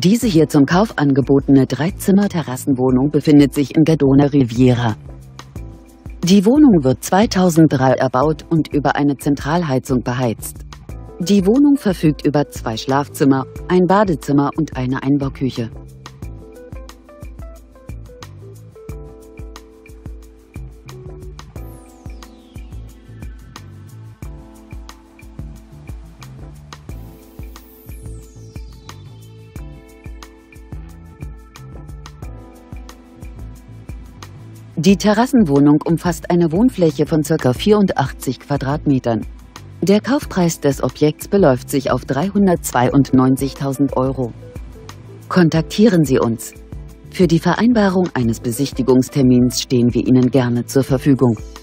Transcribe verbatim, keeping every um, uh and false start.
Diese hier zum Kauf angebotene Dreizimmer-Terrassenwohnung befindet sich in Gadona Riviera. Die Wohnung wird zweitausenddrei erbaut und über eine Zentralheizung beheizt. Die Wohnung verfügt über zwei Schlafzimmer, ein Badezimmer und eine Einbauküche. Die Terrassenwohnung umfasst eine Wohnfläche von ca. vierundachtzig Quadratmetern. Der Kaufpreis des Objekts beläuft sich auf dreihundertzweiundneunzigtausend Euro. Kontaktieren Sie uns. Für die Vereinbarung eines Besichtigungstermins stehen wir Ihnen gerne zur Verfügung.